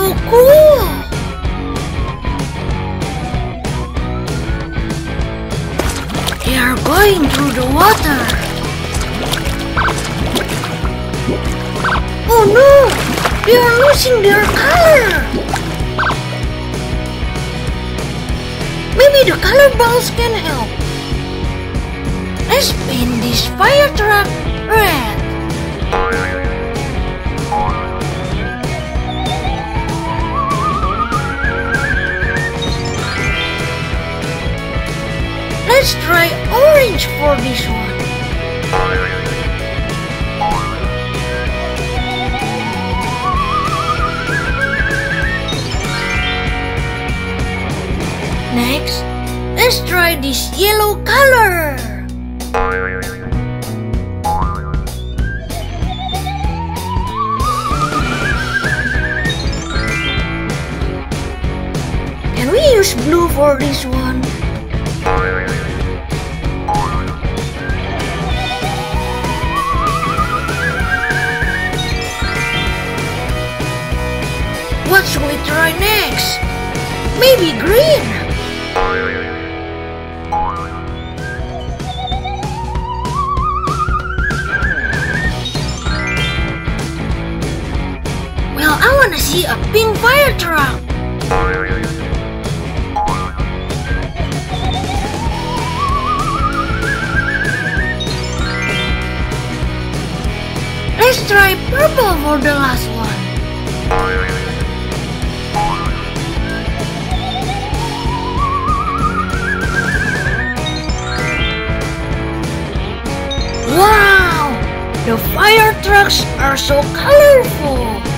so cool! They are going through the water. Oh no! They are losing their color! Maybe the color balls can help. Let's paint this fire truck red. Let's try orange for this one. Next, let's try this yellow color. Can we use blue for this one? What should we try next? Maybe green? Well, I wanna see a pink fire truck. Let's try purple for the last one. Wow! The fire trucks are so colorful!